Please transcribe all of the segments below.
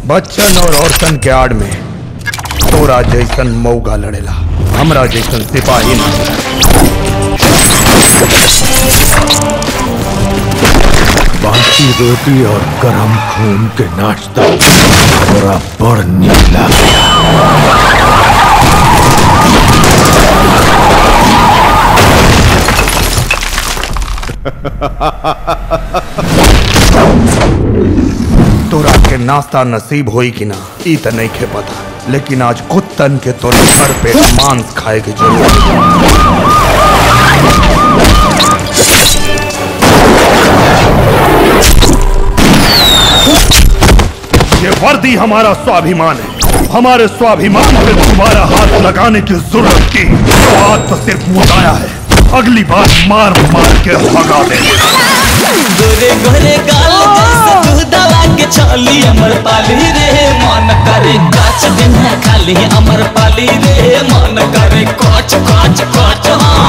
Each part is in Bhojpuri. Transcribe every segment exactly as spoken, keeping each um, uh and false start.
बच्चन और औरतन के आड़ में तोरा जैसन मौगा लड़ेला, हमरा जैसन सिपाही ना। बासी रोटी और गरम खून के नाश्ता थोड़ा बड़ नीला गया। तोरा के नाश्ता नसीब होई कि ना ई त नहीं खे पता, लेकिन आज कुत्तन के तोर भर पेट मांस खाए के जरूरत है। ये वर्दी हमारा स्वाभिमान है, हमारे स्वाभिमान पे दोबारा हाथ लगाने की जरूरत की तो आज तो सिर्फ मुदाया है, अगली बार मार मार के भगा देंगे। गोरे गोरे गाल जैसे दूध दला के छाली अमरपाली रे, मन करे काच दिन है खाली अमरपाली रे, मन करे काच काच काच।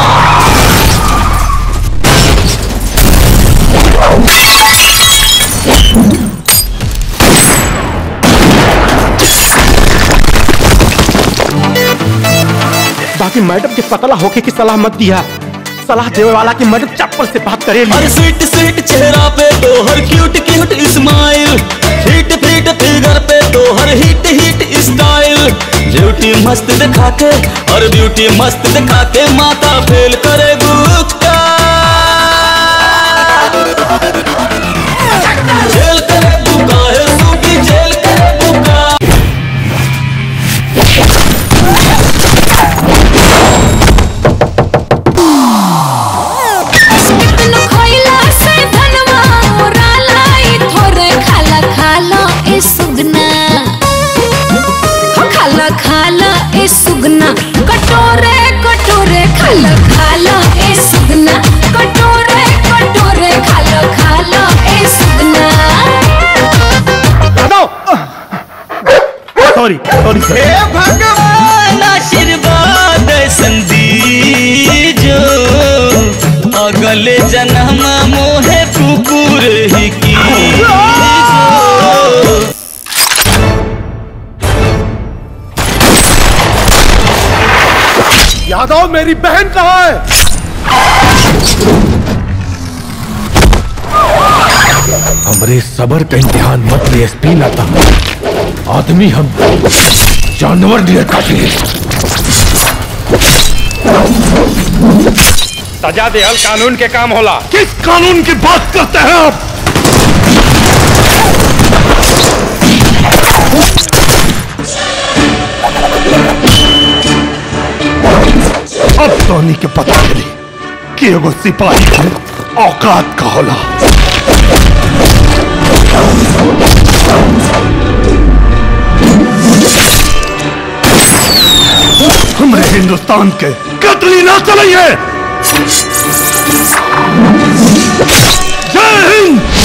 बाकी मैडम के पतला होके की सलाह मत दिया, सलाह देवे वाला की मैडम चप्पल से बात करे। अरे स्वीट स्वीट चेहरा पे तोहर cute cute smile, hit fit figure पे तोहर हिट हिट स्टाइल, ब्यूटी मस्त दिखा के और ब्यूटी मस्त दिखा के माता फेल करे गुप्ता, जेल करे बुका है सूटी जेल करे बुका। सुगना कटोरे कटोरे खाला खाला ए सुगना, कटोरे कटोरे खाला खाला ए सुगना। सॉरी सॉरी हे भगवान आशीर्वाद संदीजो, अगले जन्म मोहे कुकुर ही की। यादव मेरी बहन कहाँ है? हमरे सबर का इम्तिहान मत ले एसपी लाता, आदमी हम जानवर नहीं काटे। सजा देहल कानून के काम होला। किस कानून की बात करते हैं आप? अब धोनी के पता चली कि एगो सिपाही के औकात का होला। हमरे हिंदुस्तान के कतली ना चलिए। जय हिंद।